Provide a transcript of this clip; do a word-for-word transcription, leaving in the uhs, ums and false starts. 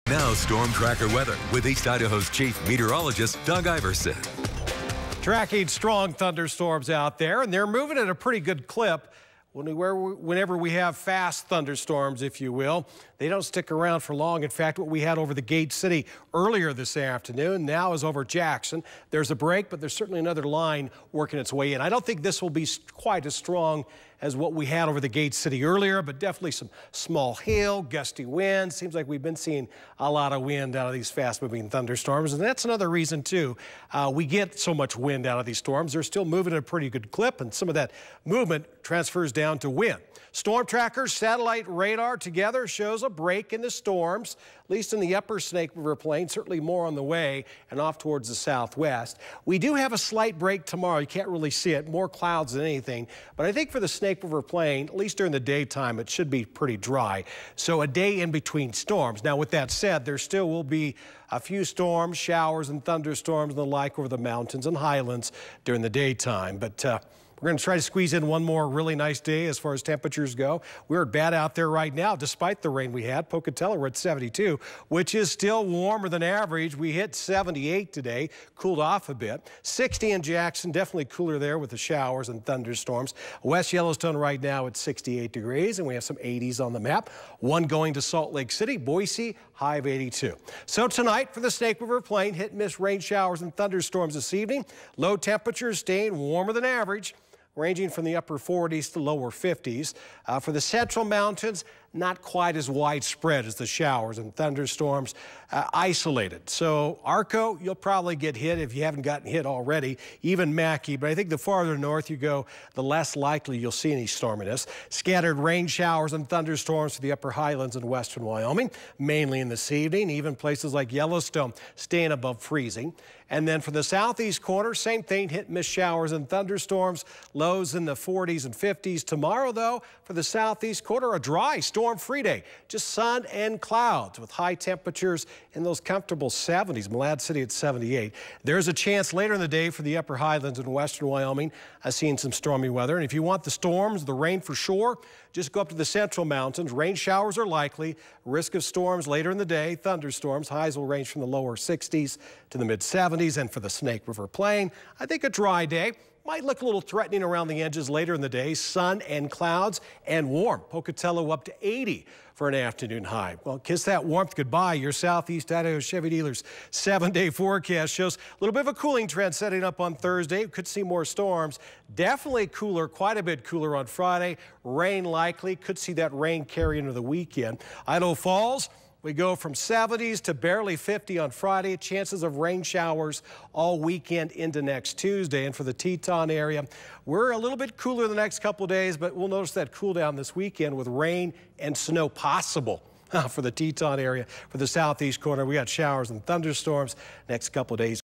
Now Storm Tracker weather with East Idaho's chief meteorologist, Doug Iverson. Tracking strong thunderstorms out there, and they're moving at a pretty good clip. When we, whenever we have fast thunderstorms, if you will, they don't stick around for long. In fact, what we had over the Gate City earlier this afternoon now is over Jackson. There's a break, but there's certainly another line working its way in. I don't think this will be quite as strong as what we had over the Gate City earlier, but definitely some small hail, gusty wind. Seems like we've been seeing a lot of wind out of these fast-moving thunderstorms, and that's another reason, too. Uh, we get so much wind out of these storms. They're still moving at a pretty good clip, and some of that movement transfers down to wind. Storm Tracker, satellite radar together shows a break in the storms, at least in the upper Snake River Plain, certainly more on the way and off towards the southwest. We do have a slight break tomorrow. You can't really see it, more clouds than anything. But I think for the Snake River Plain, at least during the daytime, it should be pretty dry. So a day in between storms. Now, with that said, there still will be a few storms, showers, and thunderstorms and the like over the mountains and highlands during the daytime. But uh, we're going to try to squeeze in one more really nice day as far as temperatures go. We're bad out there right now, despite the rain we had. Pocatello, we're at seventy-two, which is still warmer than average. We hit seventy-eight today, cooled off a bit. sixty in Jackson, definitely cooler there with the showers and thunderstorms. West Yellowstone right now at sixty-eight degrees, and we have some eighties on the map. One going to Salt Lake City, Boise, high of eighty-two. So tonight for the Snake River Plain, hit and miss rain showers and thunderstorms this evening. Low temperatures staying warmer than average, ranging from the upper forties to lower fifties. Uh, for the Central Mountains, not quite as widespread as the showers and thunderstorms, uh, isolated. So Arco, you'll probably get hit if you haven't gotten hit already, even Mackay. But I think the farther north you go, the less likely you'll see any storminess. Scattered rain showers and thunderstorms for the upper highlands in western Wyoming, mainly in this evening. Even places like Yellowstone staying above freezing. And then for the southeast corner, same thing, hit and miss showers and thunderstorms, lows in the forties and fifties. Tomorrow, though, for the southeast quarter, a dry, storm-free day. Just sun and clouds with high temperatures in those comfortable seventies. Malad City at seventy-eight. There's a chance later in the day for the upper highlands in western Wyoming. I've seen some stormy weather. And if you want the storms, the rain for sure, just go up to the Central Mountains. Rain showers are likely. Risk of storms later in the day. Thunderstorms. Highs will range from the lower sixties to the mid seventies. And for the Snake River Plain, I think a dry day. Might look a little threatening around the edges later in the day. Sun and clouds and warm. Pocatello up to eighty for an afternoon high. Well, kiss that warmth goodbye. Your Southeast Idaho Chevy dealer's seven-day forecast shows a little bit of a cooling trend setting up on Thursday. Could see more storms. Definitely cooler, quite a bit cooler on Friday. Rain likely. Could see that rain carry into the weekend. Idaho Falls, we go from seventies to barely fifty on Friday. Chances of rain showers all weekend into next Tuesday. And for the Teton area, we're a little bit cooler the next couple of days, but we'll notice that cool down this weekend with rain and snow possible for the Teton area. For the southeast corner, we got showers and thunderstorms next couple of days.